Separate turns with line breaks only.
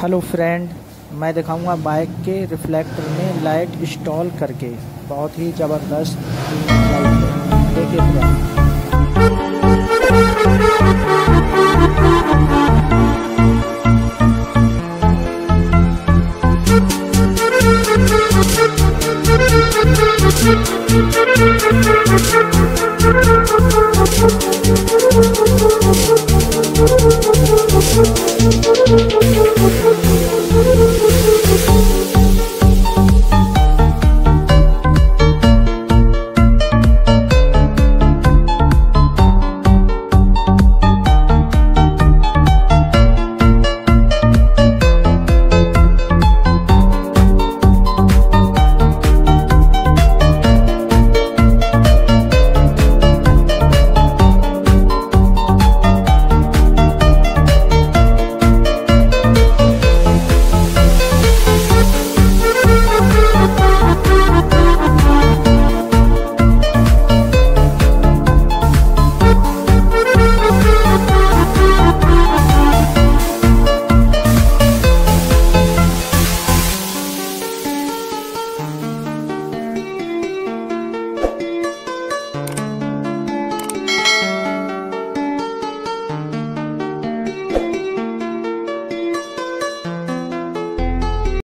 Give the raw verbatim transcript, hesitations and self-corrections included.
Hello friend, मैं दिखाऊंगा bike के रिफ्लेक्टर में लाइट इंस्टॉल करके। बहुत ही ज़बरदस्त लाइट है, देखिए फ्रेंड।